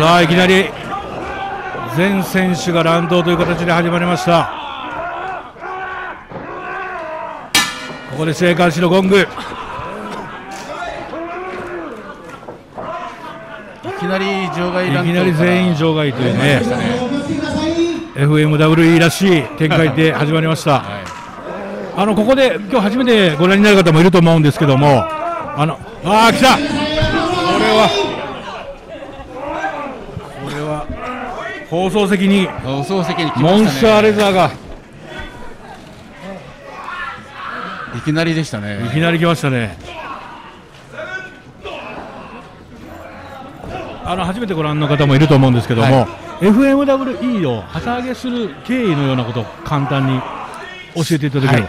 さあいきなり全選手が乱闘という形で始まりました。ここで試合開始のゴング。いきなり場外乱闘、 いきなり全員場外というね、FMWE らしい展開で始まりました。ここで今日初めてご覧になる方もいると思うんですけども、来た。これは放送席に来ましたね。 モンスターレザーがいきなりでしたね。 いきなり来ましたね。初めてご覧の方もいると思うんですけども、FMWE を旗揚げする経緯のようなことを簡単に教えていただければ。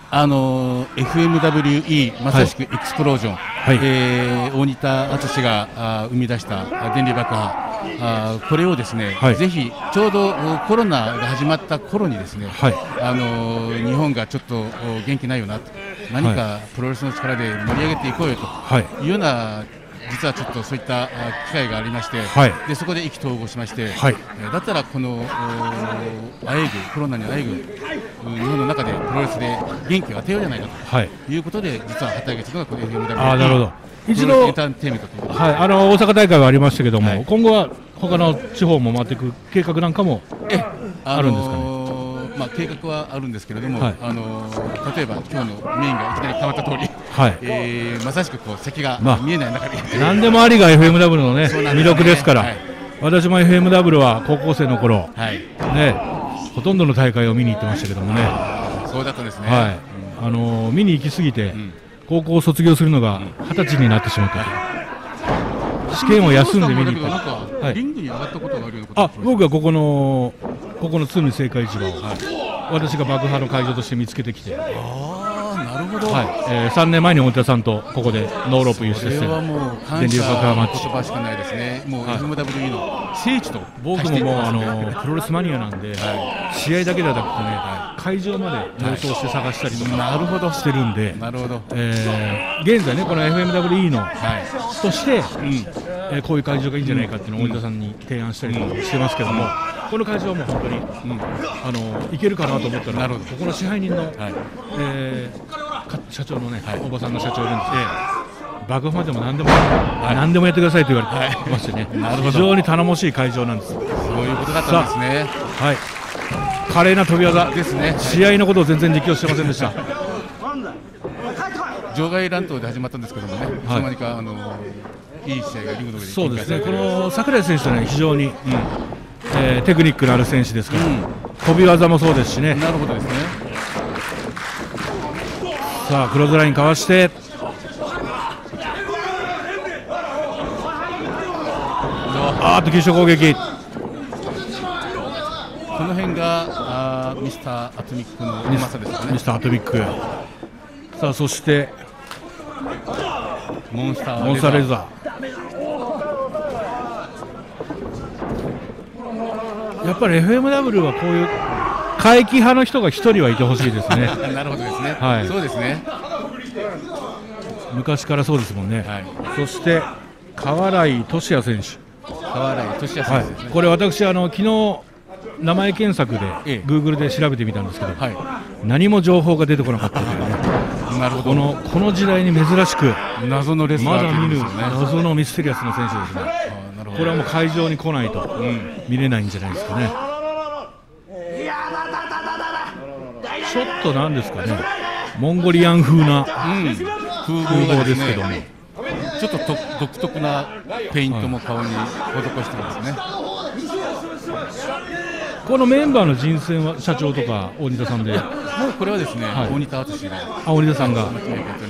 FMWE まさしくエクスプロージョン、大仁田敦が生み出した電流爆破、これをですね、ぜひちょうどコロナが始まった頃にですね、日本がちょっと元気ないよなと、何かプロレスの力で盛り上げていこうよというような、実はちょっとそういった機会がありまして、でそこで意気投合しまして、だったらこのコロナにあえぐ日本の中でプロレスで元気を与えようじゃないかということで、実は旗揚げするのがこの FMWE なるほど。 一度エンターテインメントということで、 大阪大会はありましたけども、今後は他の地方も回っていく計画なんかもあるんですかね。 計画はあるんですけれども、例えば今日のメインがいきなり変わった通り、まさしくこう先が見えない中で、 何でもありが FMW のね魅力ですから、私も FMW は高校生の頃、ほとんどの大会を見に行ってましたけどもね。 そうだったんですね。 見に行き過ぎて、高校を卒業するのが20歳になってしまった。試験を休んで見に行った。 リングに上がったことがあるようなこと。 僕はここの鶴見青果市場を私が爆破の会場として見つけてきて、 なるほど。 3年前に大田さんとここでノーロープ輸出して電流爆破マッチ。 言葉しかないですね。もう FMWE の聖地と。 僕ももうプロレスマニアなんで、試合だけではなくてね、会場まで妄想して探したりとかしてるんで、現在ねこの FMWE のとしてこういう会場がいいんじゃないかっていうのを大田さんに提案したりとかしてますけども、この会場はもう本当にいけるかなと思ったら、ここの支配人の社長のねおばさんの社長いるんですけど、爆破でも何でもやってくださいと言われてましてね、非常に頼もしい会場なんです。 そういうことだったんですね。 華麗な飛び技ですね。試合のことを全然実況してませんでした。 場外乱闘で始まったんですけどもね、いつの間にかいい試合がリングの上でそうですね。この櫻井選手とね非常にテクニックのある選手ですから、飛び技もそうですしね。 なるほどですね。 さあクローズラインかわして、急所攻撃。 この辺がミスターアトミックのうまさですかね。 ミスターアトミック。さあそしてモンスターレザー。やっぱり FMW はこういう怪奇派の人が1人はいてほしいですね。 なるほどですね。そうですね。 昔からそうですもんね。そして川来俊也選手。これ私昨日名前検索で Google で調べてみたんですけど、何も情報が出てこなかったというね。 なるほど。 この時代に珍しく謎のレスラー、 まだ見ぬ謎のミステリアスな選手ですね。これはもう会場に来ないと見れないんじゃないですかね。ちょっとなんですかね、モンゴリアン風な風貌ですけども、 ちょっと独特なペイントも顔に施してますね。 このメンバーの人選は社長とか大仁田さんで、 これはですね、大仁田敦が大仁田さんが大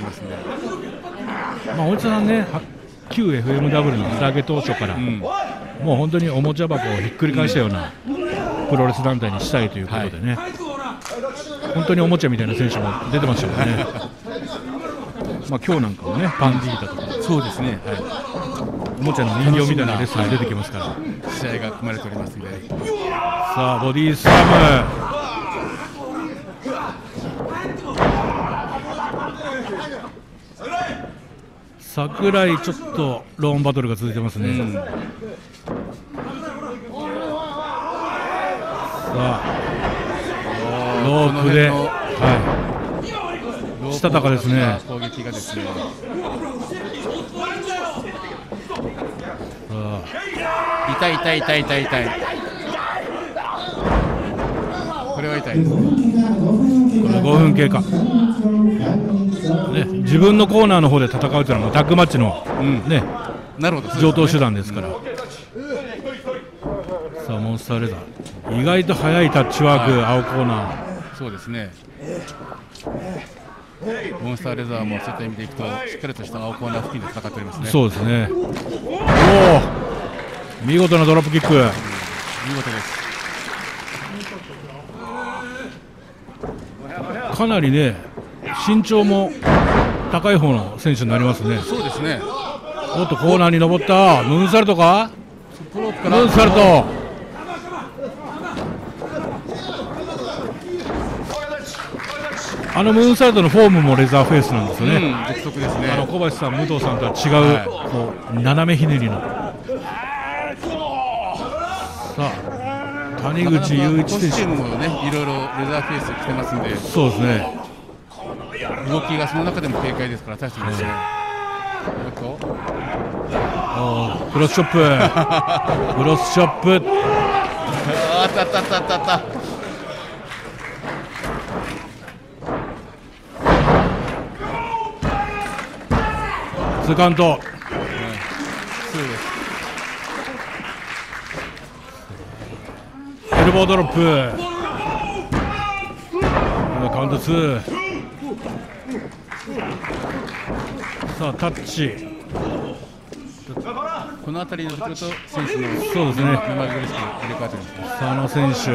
仁田さんね、旧 FMW の旗揚げ当初から、もう本当におもちゃ箱をひっくり返したようなプロレス団体にしたいということでね、本当におもちゃみたいな選手も出てましたよね。今日なんかもね、パンディータとか、 そうですね、 おもちゃの人形みたいなレスラー出てきますから、 試合が組まれておりますので。 さあボディスラム、桜井ちょっとローンバトルが続いてますね。 ロープで、はしたたかですね。 攻撃がですね。痛い。これは痛いですね。 これ5分経過、ね、自分のコーナーの方で戦うというのはタッグマッチの、ね、 なるほど、 上等手段ですから。さあモンスターレザー、意外と速いタッチワーク、青コーナー。 そうですね。モンスターレザーもそういった意味でいくとしっかりとした青コーナー付近で戦っておりますね。 そうですね。おお、見事なドロップキック、 見事です。 かなりね、身長も高い方の選手になりますね。 そうですね。 おっとコーナーに登った、ムーンサルトか、ムーンサルト、あのムーンサルトのフォームもレザーフェイスなんですよね。 独特ですね。 小林さん、武藤さんとは違う、こう斜めひねりの。さあ谷口雄一選手、 コスチュームもね、いろいろレザーフェイス着てますんで、 そうですね。 動きがその中でも軽快ですから大したですね。 クロスチョップクロスチョップ、 あった。 ツーカウント、エルボードロップ、カウント2、さあタッチ、 この辺りのところと選手のそうですね、 目まぐるしく入れ替わってます。 佐野選手、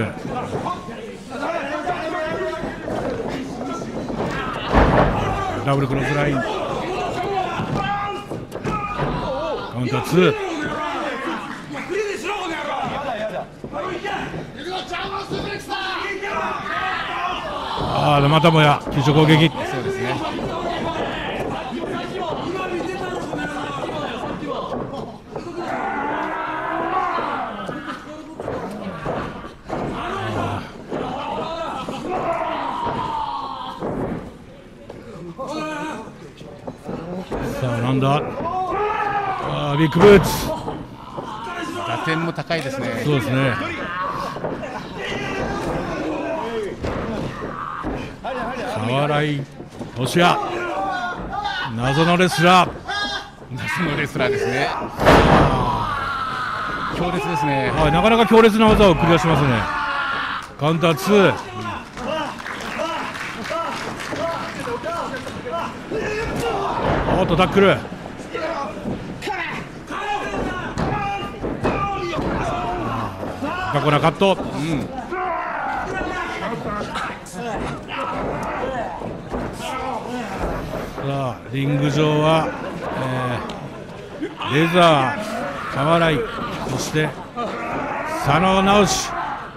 ダブルクロスライン、カウント2、またもや急所攻撃。 そうですね。 さあなんだ、ビッグブーツ、 打点も高いですね。 そうですね。沢井俊也、謎のレスラーですね。強烈ですね。 なかなか強烈な技を繰り出しますね。カウンター2、おっとタックル、過去なカット、さあリング上は、レザー、川原井、そして佐野直し、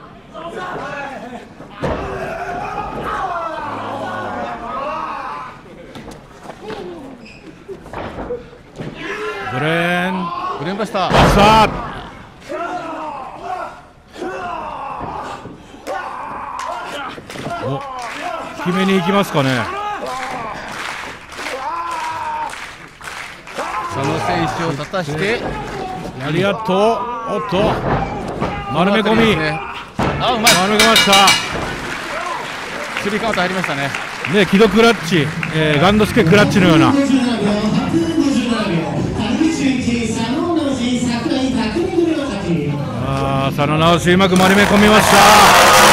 ブレーンバスター、 さあ決めに行きますかね。 佐野選手を立たしてラリアット、おっと丸め込み、 丸め込みました。 スリーカウント入りましたね。 木戸クラッチ、ガンドスケクラッチのような。佐野直しうまく丸め込みました。